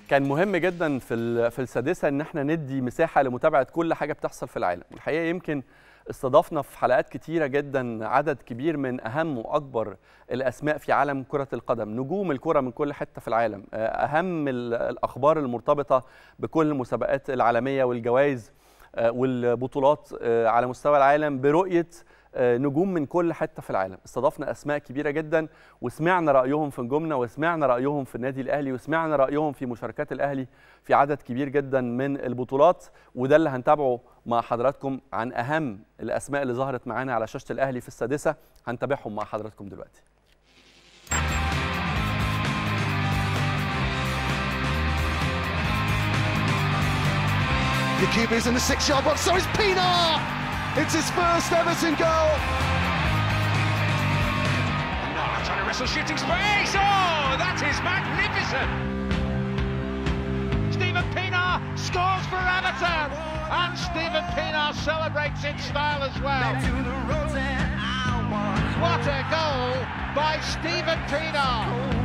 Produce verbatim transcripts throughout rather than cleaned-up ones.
كان مهم جدا في في السادسه ان احنا ندي مساحه لمتابعه كل حاجه بتحصل في العالم، والحقيقه يمكن استضفنا في حلقات كتيره جدا عدد كبير من اهم واكبر الاسماء في عالم كره القدم، نجوم الكره من كل حته في العالم، اهم الاخبار المرتبطه بكل المسابقات العالميه والجوائز والبطولات على مستوى العالم برؤيه نجوم من كل حته في العالم. استضفنا اسماء كبيره جدا وسمعنا رايهم في نجومنا، وسمعنا رايهم في النادي الاهلي، وسمعنا رايهم في مشاركات الاهلي في عدد كبير جدا من البطولات، وده اللي هنتابعه مع حضراتكم عن اهم الاسماء اللي ظهرت معانا على شاشه الاهلي في السادسه، هنتابعهم مع حضراتكم دلوقتي. Yakubu's in the six-yard box, so is Pienaar! It's his first Everton goal! Oh, trying to wrestle shooting space! Oh, that is magnificent! Steven Pienaar scores for Everton! And Steven Pienaar celebrates in style as well. What a goal by Steven Pienaar!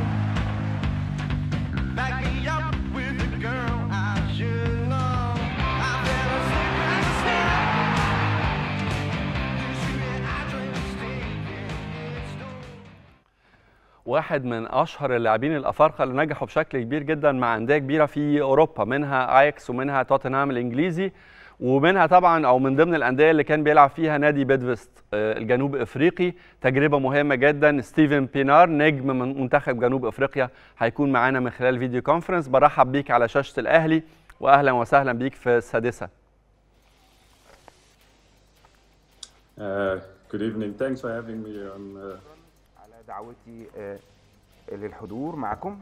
Back me up with the girl I should know. واحد من اشهر اللاعبين الافارقه اللي نجحوا بشكل كبير جدا مع انديه كبيره في اوروبا، منها اياكس ومنها توتنهام الانجليزي، ومنها طبعا او من ضمن الانديه اللي كان بيلعب فيها نادي بيدفست الجنوب افريقي. تجربه مهمه جدا. ستيفن بينار نجم من منتخب جنوب افريقيا هيكون معانا من خلال فيديو كونفرنس. برحب بيك على شاشه الاهلي واهلا وسهلا بيك في السادسه. Uh, good evening. Thanks for having me on. Uh... على دعوتي للحضور معكم.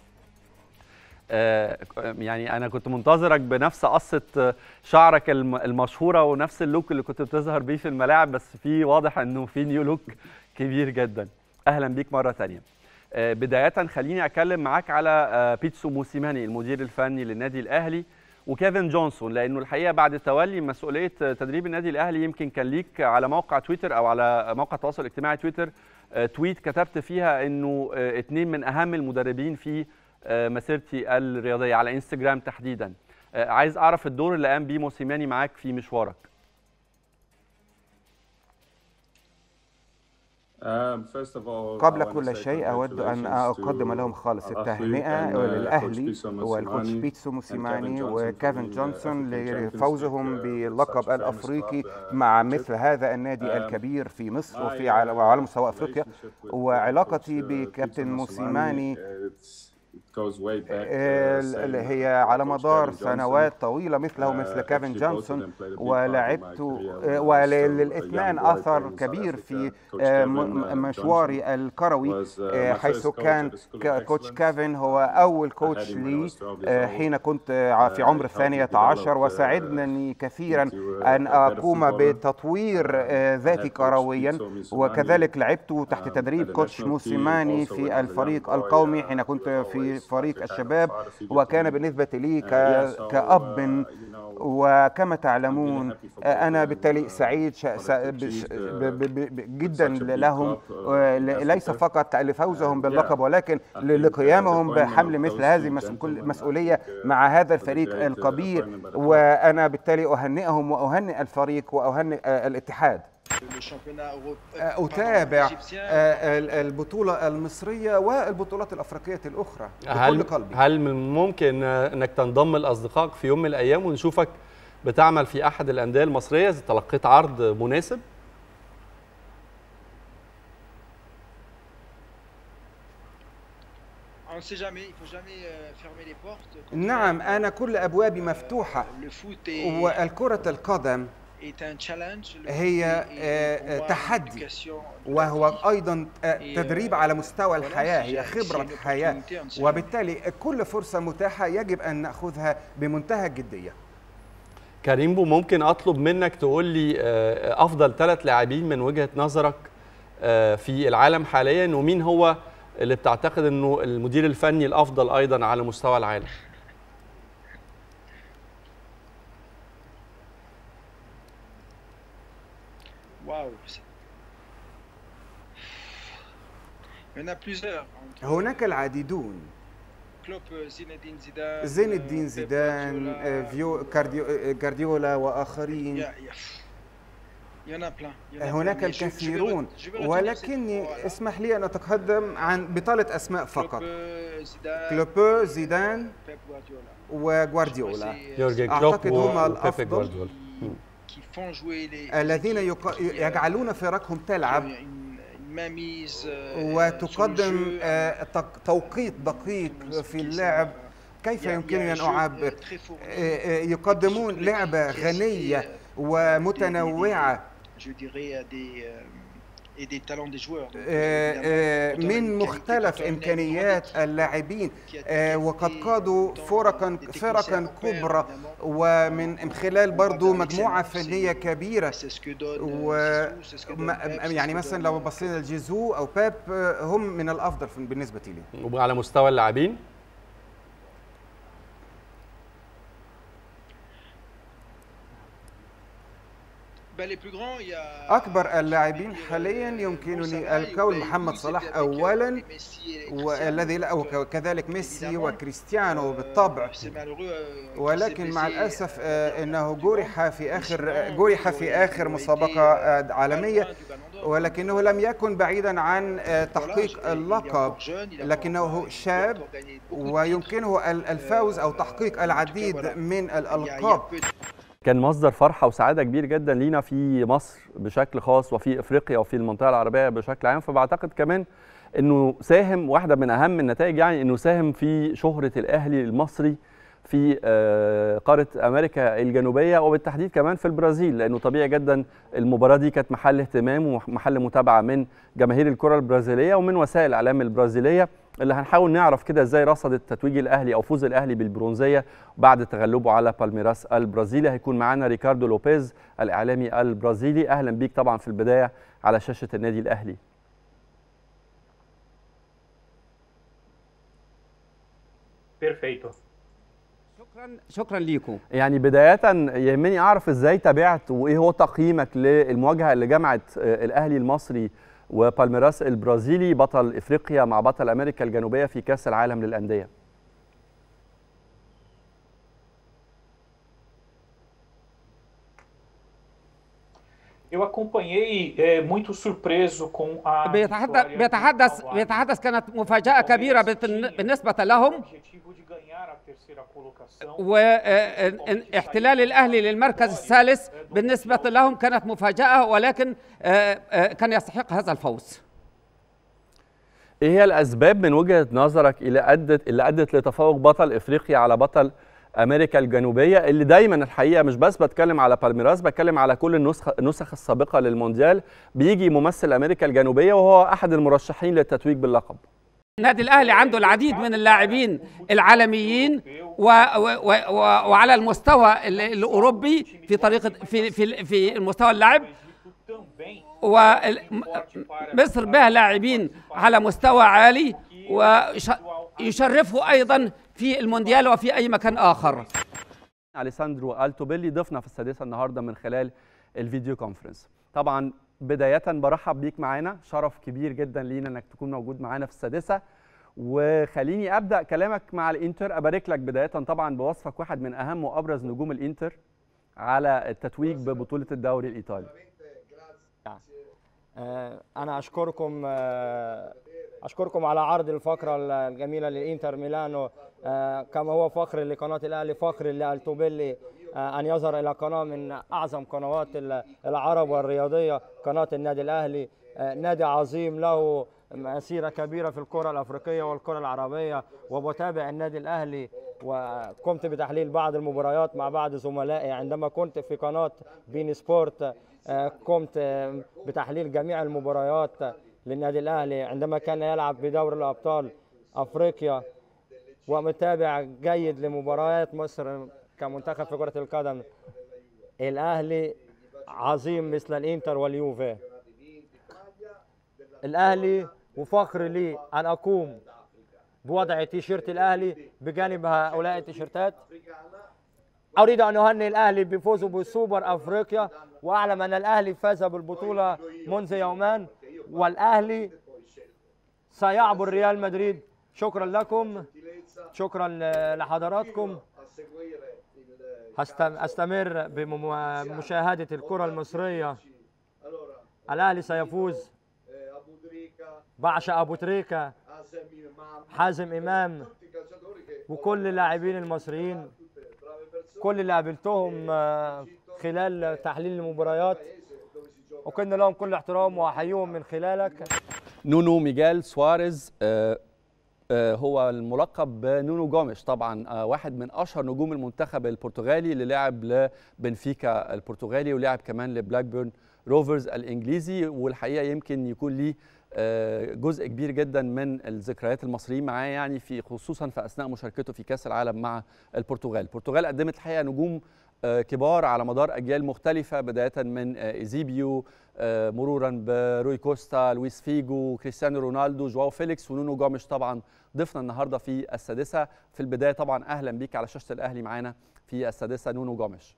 يعني أنا كنت منتظرك بنفس قصة شعرك المشهورة ونفس اللوك اللي كنت بتظهر بيه في الملاعب، بس في واضح إنه في نيو لوك كبير جدا. أهلا بيك مرة تانية. بداية خليني أتكلم معاك على بيتسو موسيماني المدير الفني للنادي الأهلي وكيفن جونسون، لأنه الحقيقة بعد تولي مسؤولية تدريب النادي الأهلي يمكن كان ليك على موقع تويتر أو على موقع التواصل الاجتماعي تويتر تويت كتبت فيها انه اثنين من اهم المدربين في مسيرتي الرياضيه على انستجرام تحديدا. عايز اعرف الدور اللي قام بيه موسيماني معاك في مشوارك. قبل كل شيء أود أن أقدم لهم خالص التهنئة للأهلي والكوتش بيتسو موسيماني وكيفن جونسون لفوزهم باللقب الأفريقي مع مثل هذا النادي الكبير في مصر وفي على مستوى أفريقيا. وعلاقتي بكابتن موسيماني اللي هي على مدار سنوات طويلة مثله مثل كيفن جونسون، ولعبت وللاثنين أثر كبير في مشواري الكروي، حيث كان كوتش كيفن هو أول كوتش لي حين كنت في عمر الثانية عشر، وساعدني كثيرا أن أقوم بتطوير ذاتي كرويا. وكذلك لعبت تحت تدريب كوتش موسيماني في الفريق القومي حين كنت في فريق الشباب، وكان بالنسبة لي كأب وكما تعلمون أنا بالتالي سعيد جدا لهم، ليس فقط لفوزهم باللقب ولكن لقيامهم بحمل مثل هذه المسؤولية مع هذا الفريق الكبير، وأنا بالتالي أهنئهم وأهنئ الفريق وأهنئ الاتحاد. أتابع البطولة المصرية والبطولات الأفريقية الأخرى بكل قلبي. هل من ممكن أنك تنضم لأصدقائك في يوم من الأيام ونشوفك بتعمل في أحد الأندية المصرية إذا تلقيت عرض مناسب؟ نعم، أنا كل أبوابي مفتوحة، والكرة القدم هي تحدي وهو أيضا تدريب على مستوى الحياة، هي خبرة حياة، وبالتالي كل فرصة متاحة يجب أن نأخذها بمنتهى الجدية. كريمبو، ممكن أطلب منك تقول لي أفضل ثلاث لاعبين من وجهة نظرك في العالم حاليا، ومين هو اللي بتعتقد أنه المدير الفني الأفضل أيضا على مستوى العالم؟ هناك العديدون زين الدين زيدان، فيو غارديولا وآخرين. هناك الكثيرون، ولكني اسمح لي أن أتقدم عن بطالة أسماء فقط. كلوب، زيدان وغوارديولا أعتقد هم الأفضل الذين يجعلون فرقهم تلعب وتقدم توقيت دقيق في اللعب. كيف يمكنني أن أعبر؟ يقدمون لعبة غنية ومتنوعة من مختلف إمكانيات اللاعبين، وقد قادوا فرقا فرقا كبرى ومن خلال برضو مجموعة فنية كبيرة. و يعني مثلا لو بصينا لجيزو أو بيب هم من الأفضل بالنسبة لي. وعلى مستوى اللاعبين أكبر اللاعبين حاليا يمكنني القول محمد صلاح أولا، والذي وكذلك ميسي وكريستيانو بالطبع، ولكن مع الأسف أنه جرح في آخر جرح في آخر مسابقة عالمية، ولكنه لم يكن بعيدا عن تحقيق اللقب، لكنه شاب ويمكنه الفوز أو تحقيق العديد من الألقاب. كان مصدر فرحة وسعادة كبير جدا لينا في مصر بشكل خاص وفي افريقيا وفي المنطقة العربية بشكل عام، فبعتقد كمان انه ساهم، واحدة من اهم النتائج يعني انه ساهم في شهرة الاهلي المصري في قارة امريكا الجنوبية وبالتحديد كمان في البرازيل، لانه طبيعي جدا المباراة دي كانت محل اهتمام ومحل متابعة من جماهير الكرة البرازيلية ومن وسائل الاعلام البرازيلية، اللي هنحاول نعرف كده ازاي رصدت تتويج الاهلي او فوز الاهلي بالبرونزيه بعد تغلبه على بالميراس البرازيلي. هيكون معانا ريكاردو لوبيز الاعلامي البرازيلي. اهلا بيك طبعا في البدايه على شاشه النادي الاهلي. بيرفكتو. شكرا شكرا ليكم. يعني بدايه يهمني اعرف ازاي تابعت وايه هو تقييمك للمواجهه اللي جمعت الاهلي المصري وبالميراس البرازيلي بطل افريقيا مع بطل امريكا الجنوبيه في كاس العالم للانديه. Eu acompanhei muito surpreso com a بيتحدث بيتحدث بيتحدث كانت مفاجأة كبيرة بالنسبة لهم، واحتلال الأهلي للمركز الثالث بالنسبة لهم كانت مفاجأة، ولكن كان يستحق هذا الفوز. ايه هي الأسباب من وجهة نظرك اللي أدت اللي أدت لتفوق بطل افريقيا على بطل امريكا الجنوبيه، اللي دايما الحقيقه مش بس بتكلم على بالميراس، بتكلم على كل النسخ النسخ السابقه للمونديال بيجي ممثل امريكا الجنوبيه وهو احد المرشحين للتتويج باللقب. النادي الاهلي عنده العديد من اللاعبين العالميين و و و وعلى المستوى الاوروبي في طريقه في في في المستوى اللعب، ومصر بها لاعبين على مستوى عالي ويشرفوا ايضا في المونديال وفي اي مكان اخر. أليساندرو التوبيلي ضيفنا في السادسه النهارده من خلال الفيديو كونفرنس. طبعا بدايه برحب بيك معانا، شرف كبير جدا لينا انك تكون موجود معانا في السادسه، وخليني ابدا كلامك مع الانتر. ابارك لك بدايه طبعا بوصفك واحد من اهم وابرز نجوم الانتر على التتويج ببطوله الدوري الايطالي. انا اشكركم أشكركم على عرض الفقرة الجميلة للإنتر ميلانو، كما هو فخر لقناة الأهلي، فخر لالتوبيلي أن يظهر إلى قناة من أعظم قنوات العرب والرياضية، قناة النادي الأهلي، نادي عظيم له مسيرة كبيرة في الكرة الأفريقية والكرة العربية، وبتابع النادي الأهلي وقمت بتحليل بعض المباريات مع بعض زملائي. عندما كنت في قناة بين سبورت قمت بتحليل جميع المباريات للنادي الأهلي عندما كان يلعب بدوري الأبطال أفريقيا، ومتابع جيد لمباريات مصر كمنتخب في كرة القدم. الأهلي عظيم مثل الإنتر واليوفي. الأهلي وفخر لي أن أقوم بوضع تيشيرت الأهلي بجانب هؤلاء التيشيرتات. أريد أن أهنئ الأهلي بفوزه بسوبر أفريقيا، وأعلم أن الأهلي فاز بالبطولة منذ يومان، والأهلي سيعبر ريال مدريد. شكرا لكم شكرا لحضراتكم. أستمر بمشاهدة الكرة المصرية. الأهلي سيفوز. بعشق أبو تريكة، حازم إمام، وكل اللاعبين المصريين، كل اللي قابلتهم خلال تحليل المباريات، وكنا لهم كل احترام وأحييهم من خلالك. نونو ميغيل سواريز آه هو الملقب بنونو جوميش، طبعا واحد من اشهر نجوم المنتخب البرتغالي اللي لعب لبنفيكا البرتغالي ولعب كمان لبلاك بيرن روفرز الانجليزي، والحقيقه يمكن يكون ليه جزء كبير جدا من الذكريات المصريين معاه، يعني في خصوصا في اثناء مشاركته في كاس العالم مع البرتغال. البرتغال قدمت الحقيقه نجوم كبار على مدار اجيال مختلفه، بدايه من ايزيبيو مرورا بروي كوستا، لويس فيجو، كريستيانو رونالدو، جواو فيليكس، ونونو جوميش طبعا ضيفنا النهارده في السادسه. في البدايه طبعا اهلا بيك على شاشه الاهلي معانا في السادسه نونو جوميش.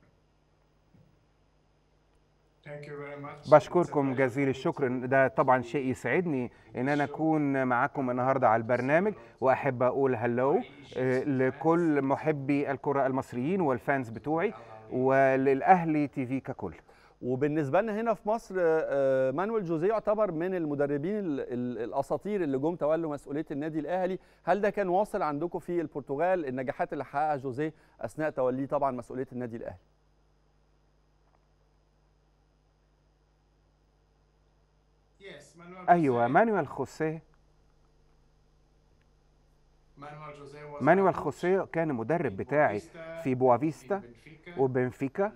بشكركم جزيل الشكر، ده طبعا شيء يسعدني ان انا اكون معاكم النهارده على البرنامج، واحب اقول هلو لكل محبي الكره المصريين والفانز بتوعي وللاهلي تي في ككل. وبالنسبه لنا هنا في مصر مانويل جوزيه يعتبر من المدربين الاساطير اللي جم تولوا مسؤوليه النادي الاهلي. هل ده كان واصل عندكم في البرتغال النجاحات اللي حققها جوزيه اثناء توليه طبعا مسؤوليه النادي الاهلي؟ ايوه، مانويل خوسيه مانويل خوسيه كان مدرب بتاعي في بوافيستا وبنفيكا،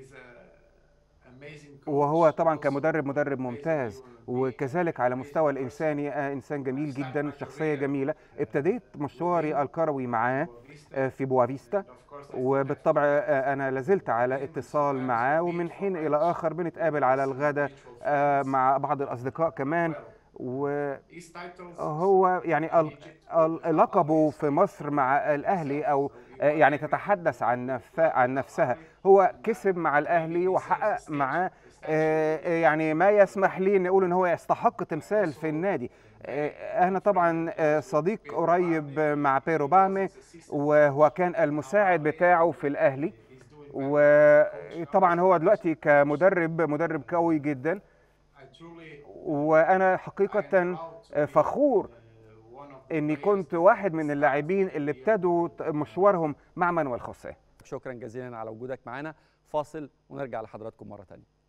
وهو طبعا كمدرب مدرب ممتاز، وكذلك على مستوى الإنساني إنسان جميل جدا، شخصية جميلة. ابتديت مشواري الكروي معاه في بوافيستا، وبالطبع أنا لازلت على اتصال معاه، ومن حين إلى آخر بنتقابل على الغداء مع بعض الأصدقاء كمان. وهو يعني لقبه في مصر مع الأهلي، أو يعني تتحدث عن عن نفسها، هو كسب مع الأهلي وحقق معاه يعني ما يسمح لي ان اقول ان هو يستحق تمثال في النادي. انا طبعا صديق قريب مع بيرو بامي، وهو كان المساعد بتاعه في الاهلي، وطبعا هو دلوقتي كمدرب مدرب قوي جدا، وانا حقيقة فخور اني كنت واحد من اللاعبين اللي ابتدوا مشوارهم مع مانويل خوسيه. شكرا جزيلا على وجودك معنا. فاصل ونرجع لحضراتكم مرة تانية.